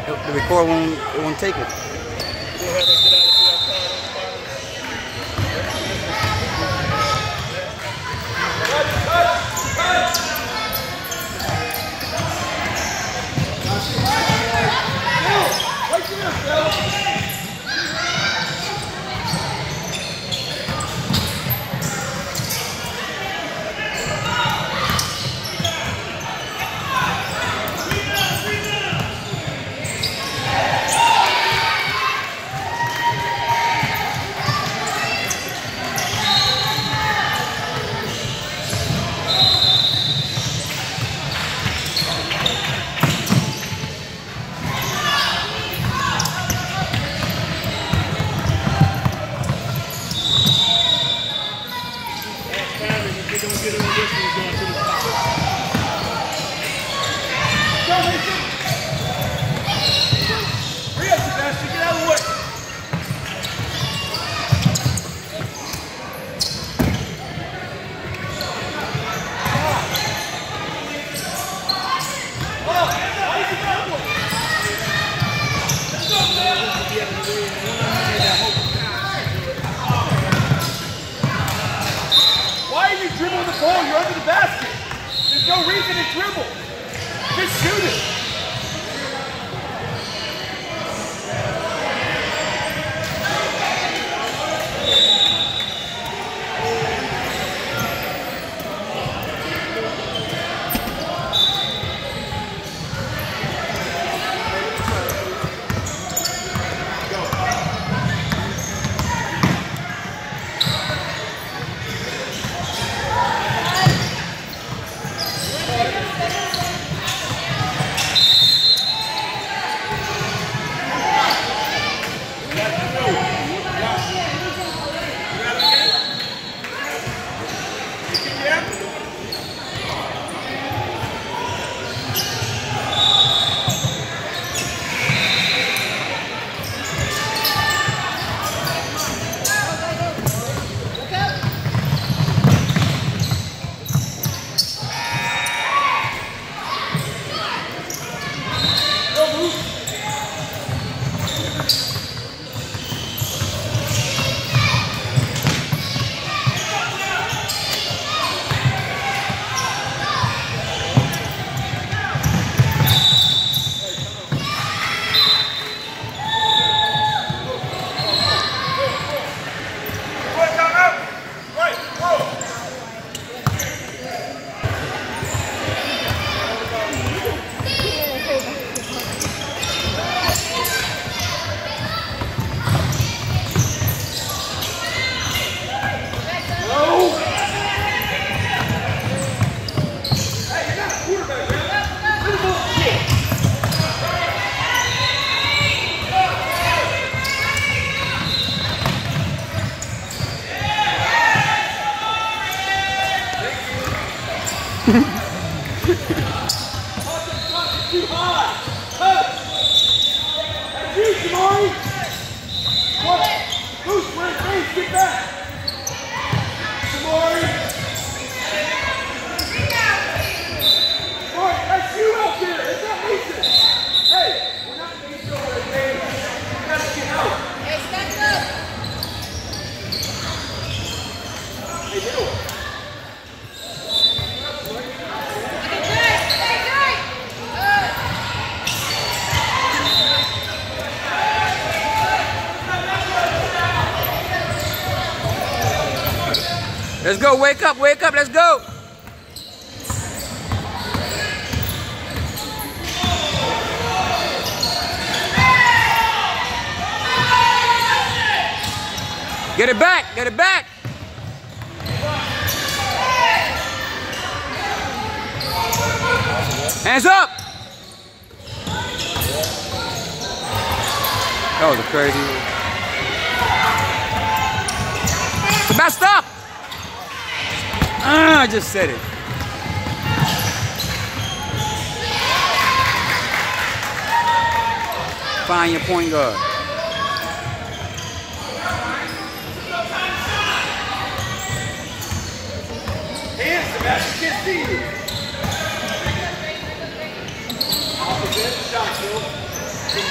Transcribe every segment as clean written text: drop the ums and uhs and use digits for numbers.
The record won't take it. You're under the basket. There's no reason to dribble. Just shoot it. Too high. That's you, Jamari. What? Loose, right face, get back. Jamari. Mark, that's you out there. It's not Mason. Hey, we're not going to go right there. We got to get out. Hey, stack up. Hey, get over. Let's go, wake up, let's go. Get it back, get it back. Hands up. That was a crazy one. Sebastian, stop. I just said it. Find your point guard. Hands, Sebastian, can't see you. Off the bench, shot, Phil.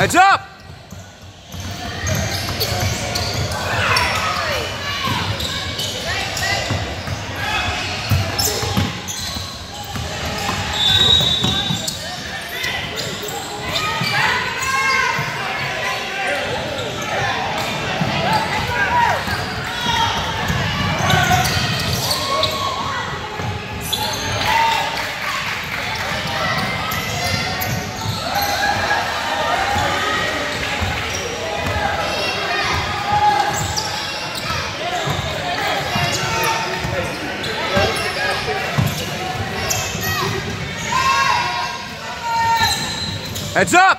Heads up! Heads up!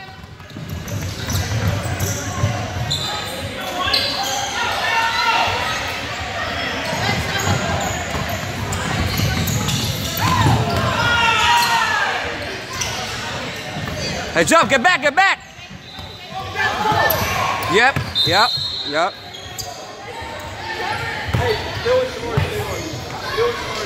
Heads up, get back, get back! Yep, yep, yep. Hey, Billy Shore, stay on you. Billy Shore,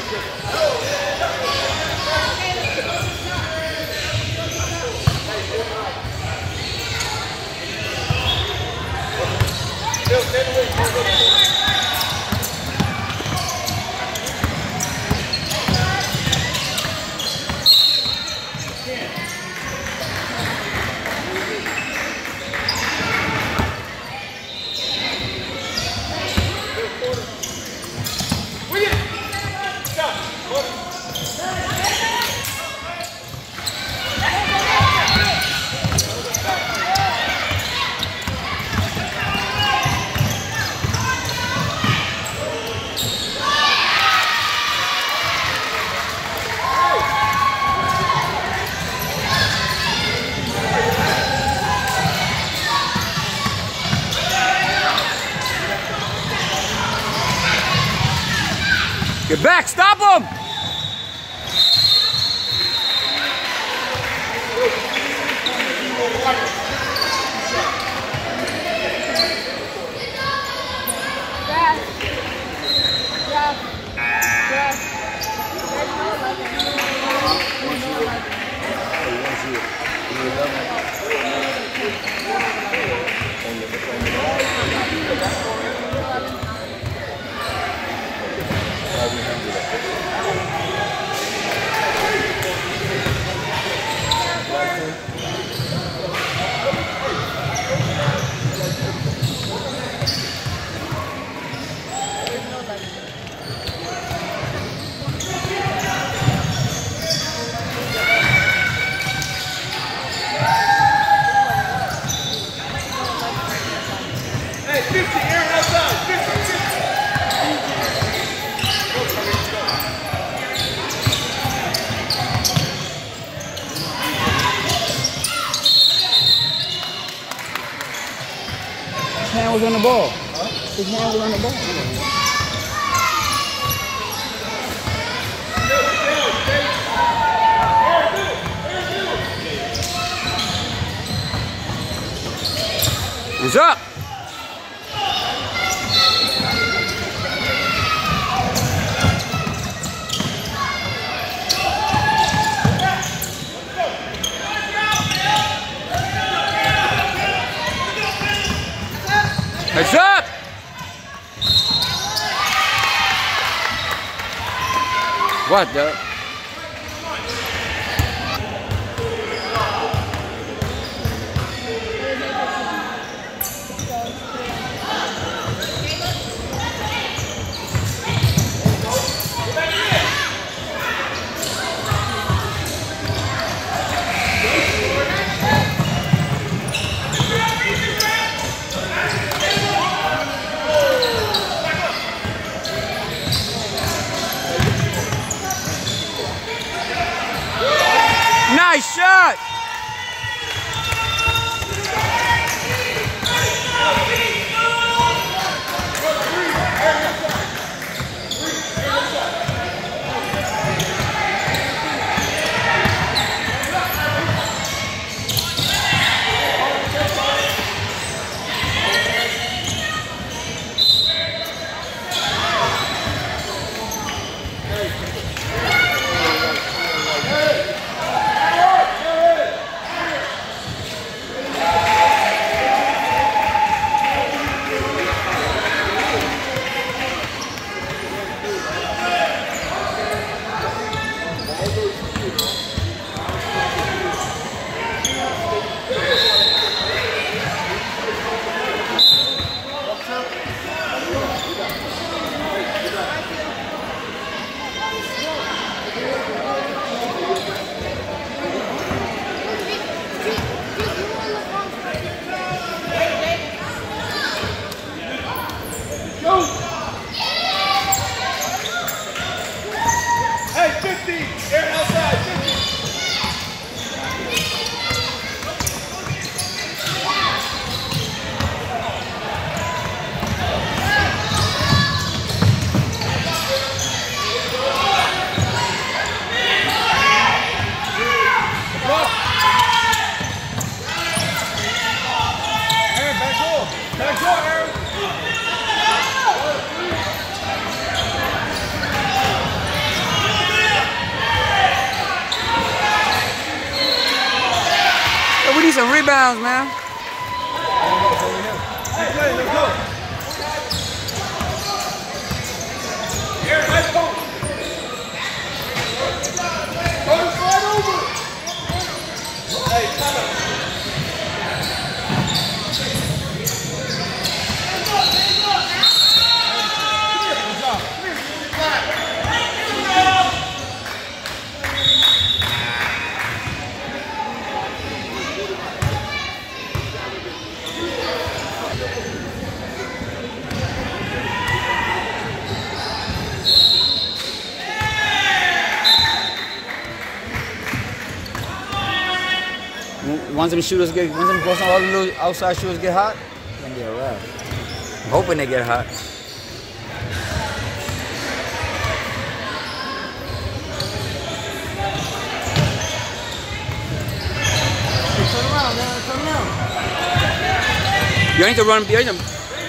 Get back, stop him! His hand was on the ball. His hand was on the ball. What's up? Heads up! What the? Hey, 50. Aaron outside. 50. Aaron, back door. Back door, Aaron. We need some rebounds, man. Hey, let's go. Aaron, nice post. Go to slide over. Hey, time out. Once them shooters get, once them all the little outside shooters get hot, then get around. I'm hoping they get hot. Hey, turn around, man. Turn around. You need to run behind them.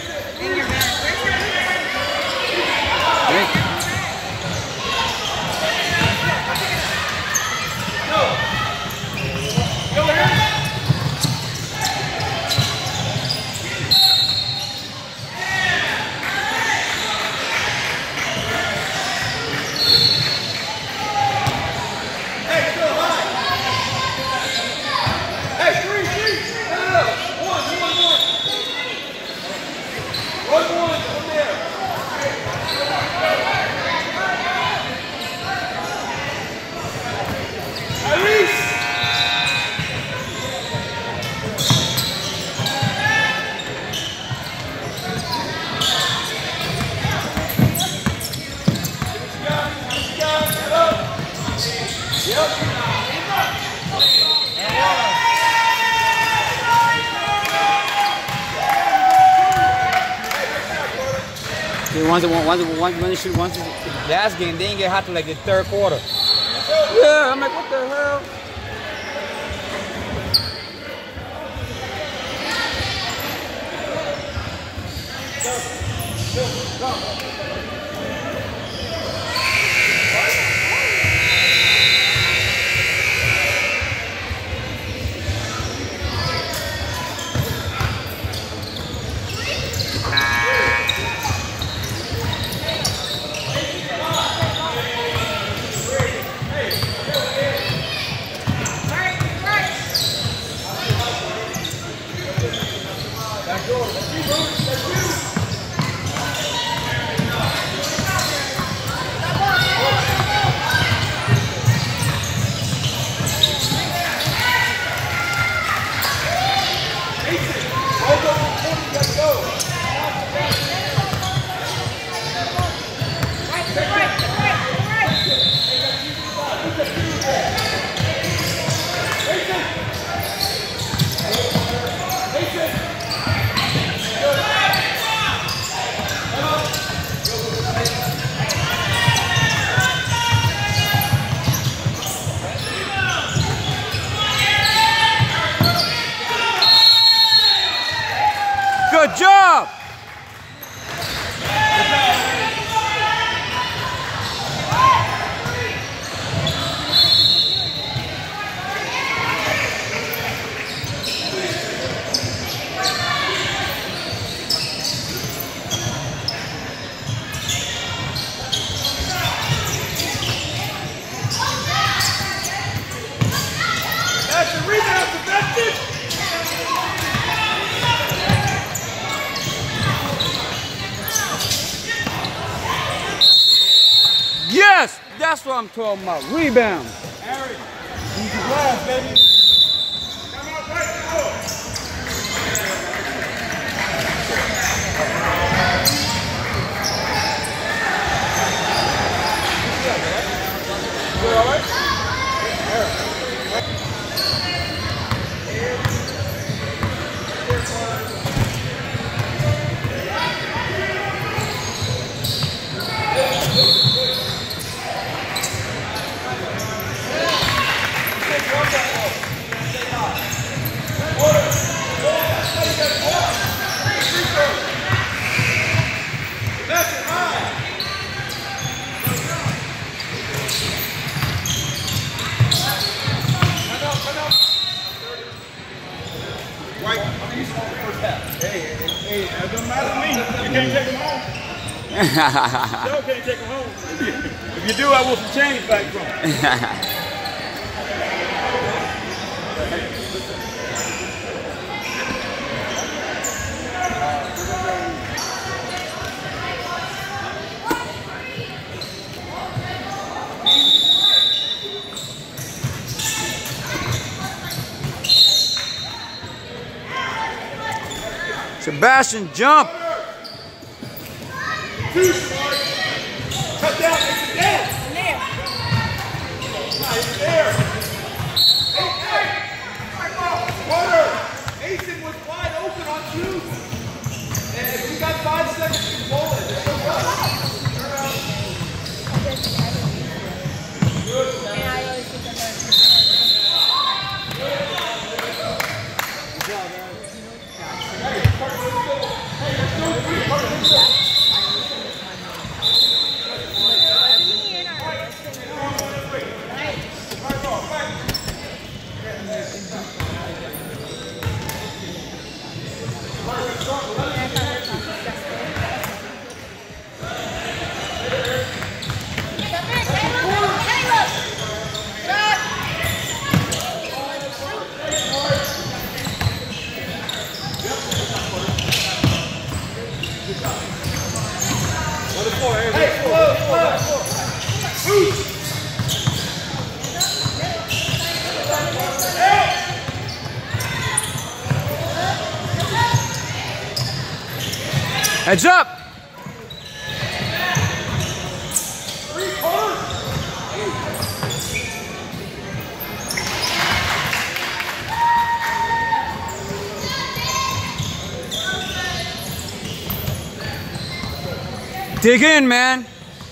Once last game, they didn't get hot till like the third quarter. Yeah, I'm like, what the hell? Good job! That's the rebound, Sebastian! Yes! That's what I'm talking about. Rebound. Harry, use the glass, baby. Come on, right, can't take them home. Still can't take them home. If you do, I want some change back from them. Sebastian, jump! Cut down, it's down! There. It's there! Hey! Carter! Mason was wide open on two! And if you got 5 seconds to pull it, it's so tough. And I always think I'm Heads up! Dig in, man.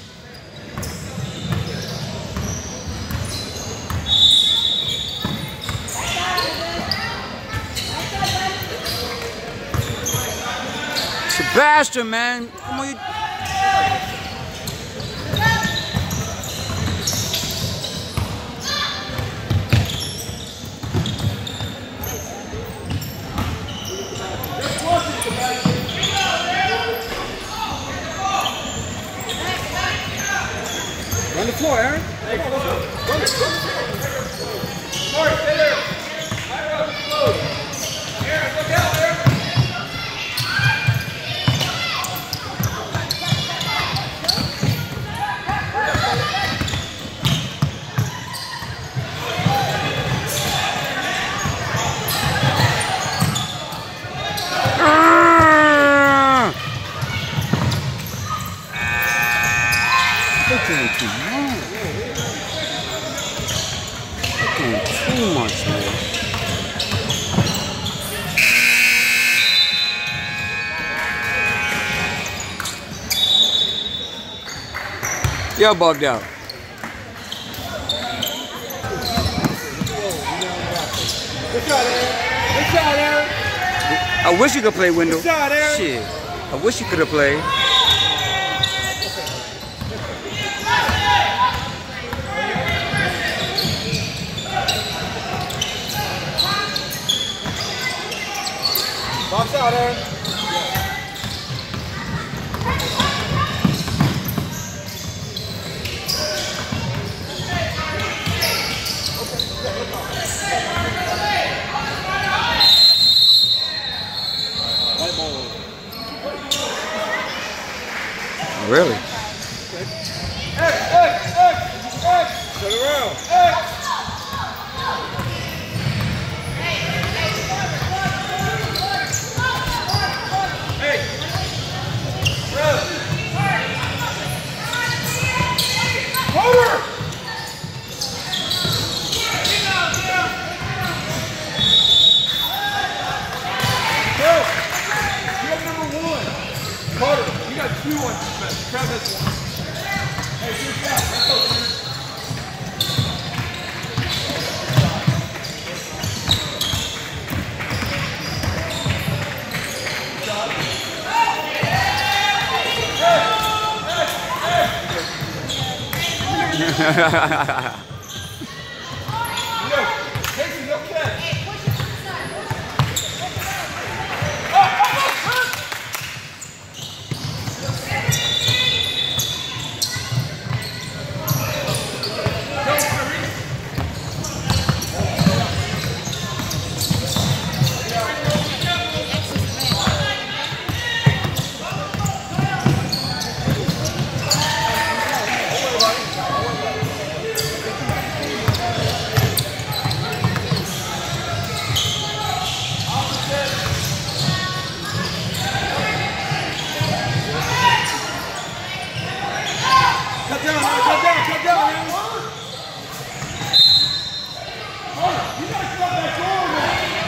Sebastian, man. Come on, you... Run the floor, Aaron. Hey, run it. Mark, stay there. High road, close. Aaron, look out, Aaron. Too much, man. You're bugged out. Good shot, Aaron. Good shot, Aaron. I wish you could play window. Good shot, Aaron. Shit. I wish you could have played. Box out, Aaron. Really? X. Turn around. X. Hey. Over. Carter, you got 2 on defense. Travis has 1. Hey, good shot. Let's go, man. Casey, no catch.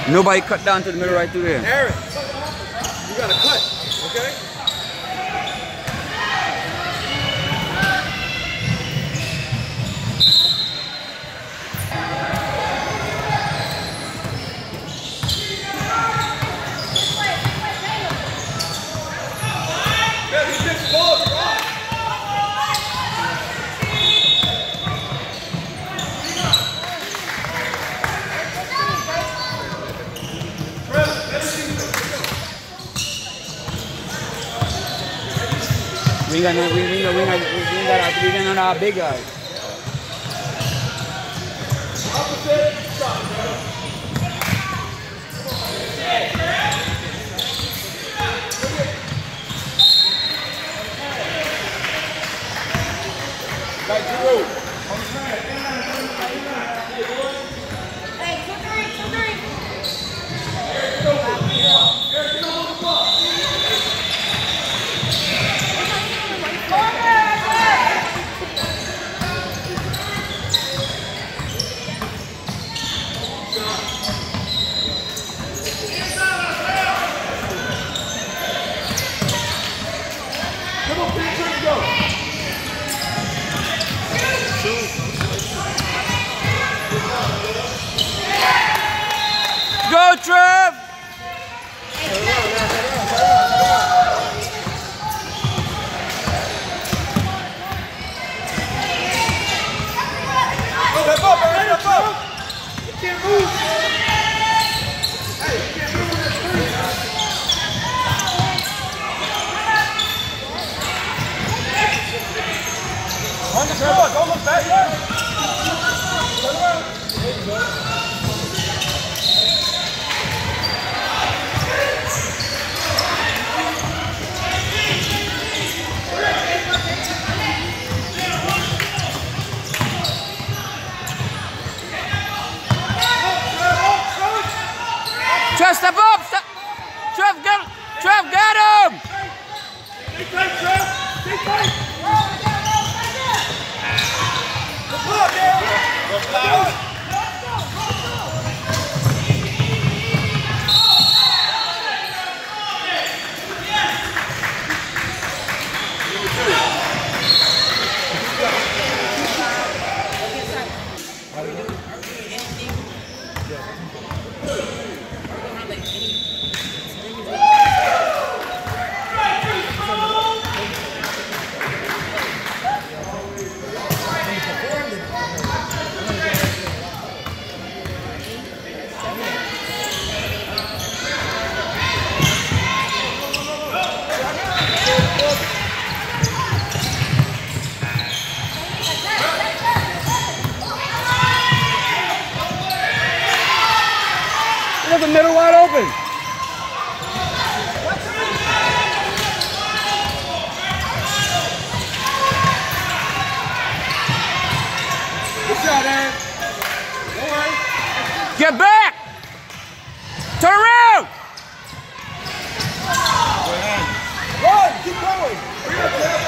Nobody cut down to the middle right through there. Aaron, you got to cut, okay? We got none of our big guys. Go, Trev! Step up, Aaron, step up! You can't move! Hey, you can't move in this three! On the floor, don't look back! Turn around! There you go. Trev, step up! Trev, get him! Stay tight, Trev! Stay tight! Look up, Aaron! Look loud! Look at the middle wide open. Good shot, Aaron. Don't worry. Get back! Turn around! Run! Keep going! Hurry up, Trev!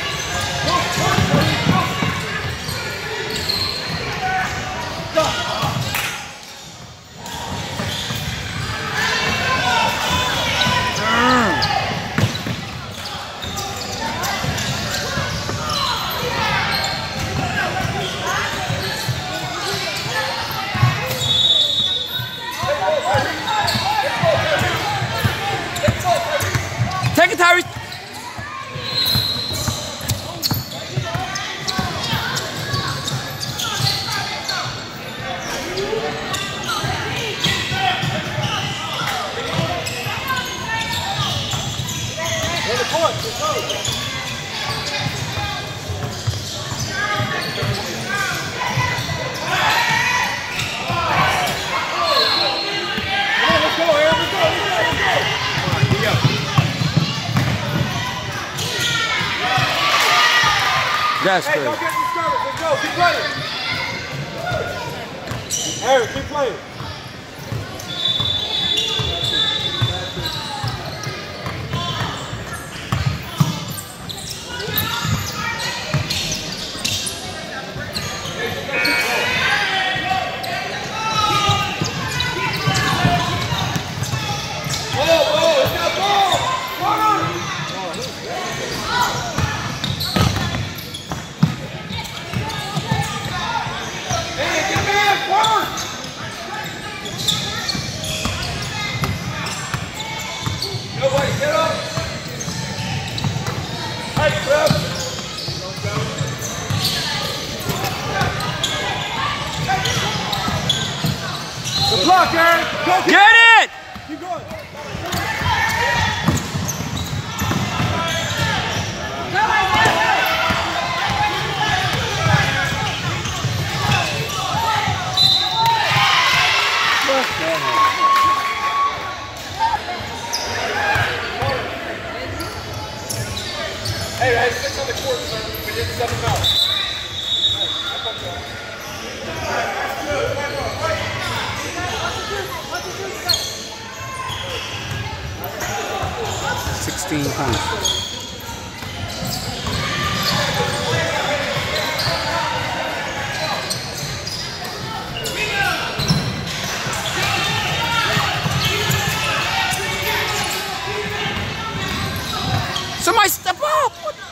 Take it, Tyrese. Go to court. Let's go. That's Hey, crazy. don't get discouraged. Let's go. Keep playing. Aaron, keep playing. Good block, Aaron. Go, Get it! keep going. Hey, I had 6 on the court, sir. We did 7 fouls. 16 points. Somebody step up!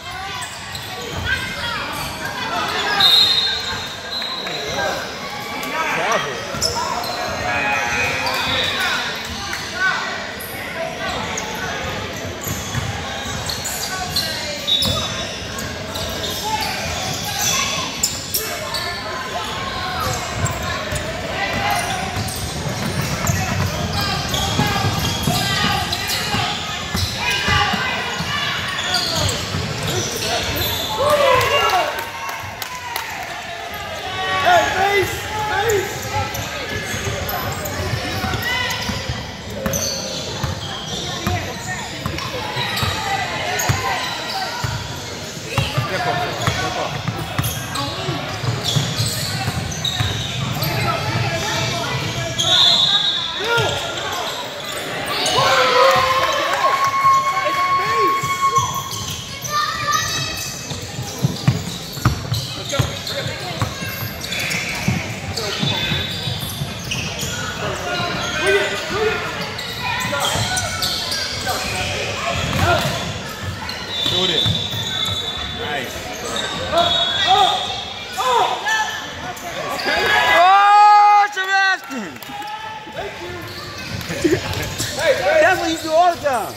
That's what you do all the time.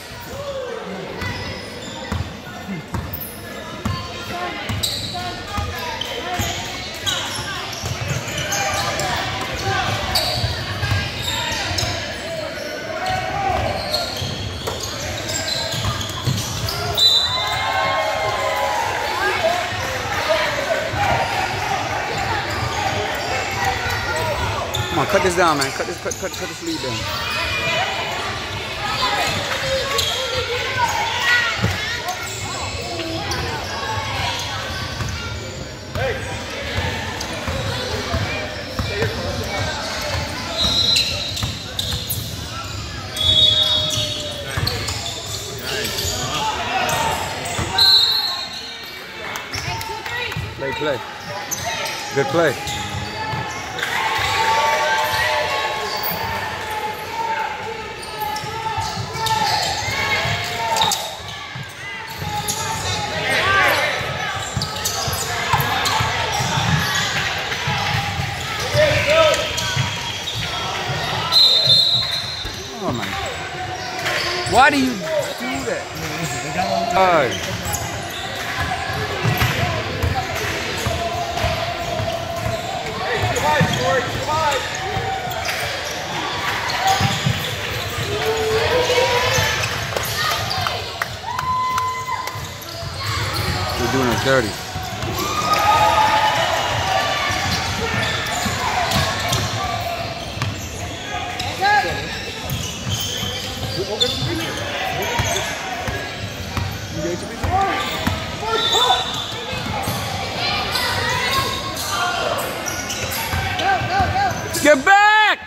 Come on, cut this down, man. Cut this lead down. Play. Good play. Oh man. Why do you do that? We're doing it dirty. Get back!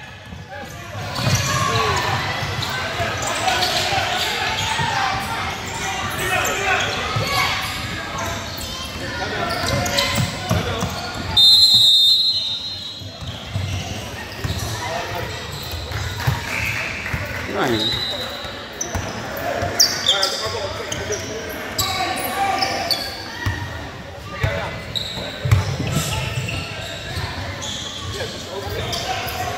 Right. Yeah, just over there.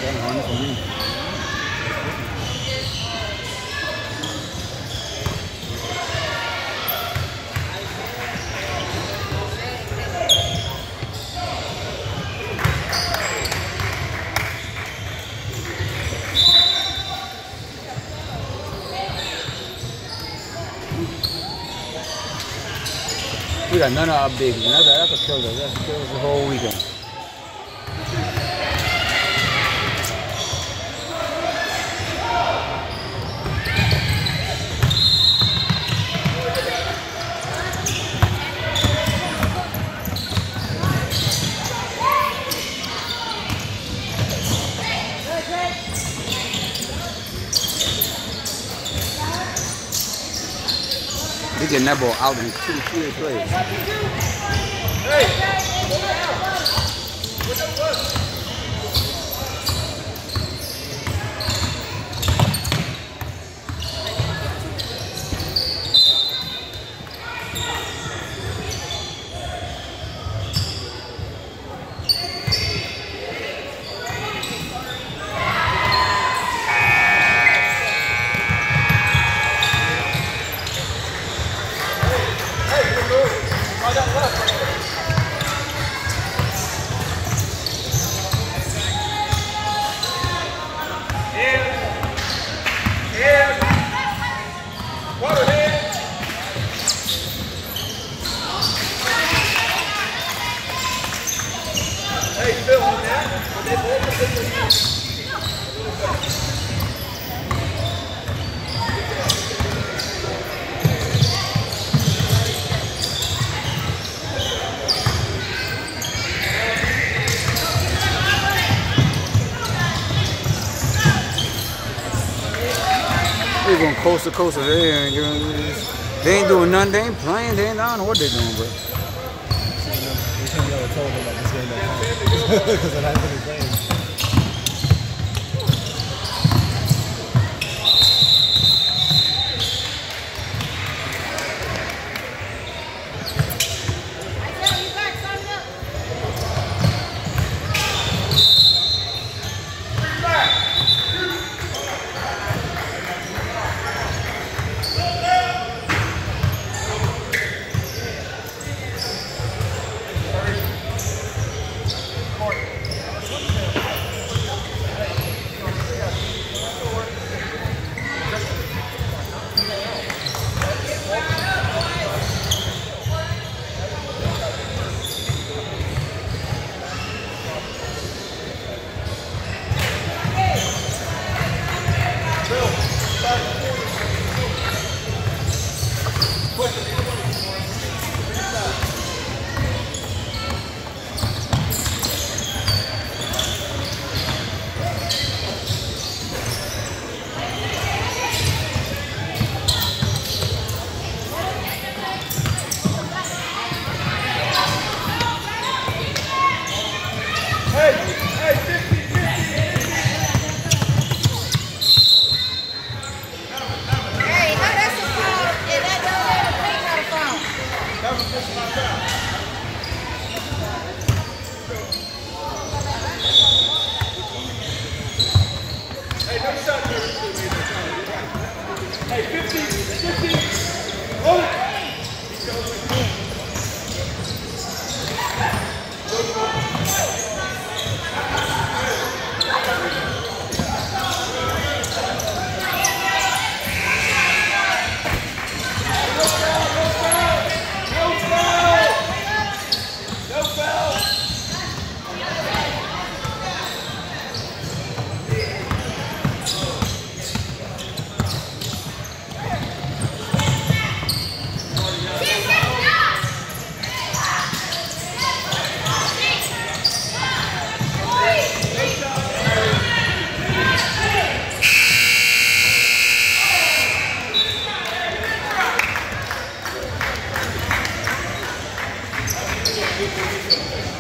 running for me. We got none of our updates, man. That's a killer. That's a killer the whole weekend. They getting that ball out in 2 plays. They're going coast to coast. They ain't doing nothing. They ain't playing. They ain't, I don't know what they're doing, but. We should never told them about this game that time. Because they're not really playing. Thank you.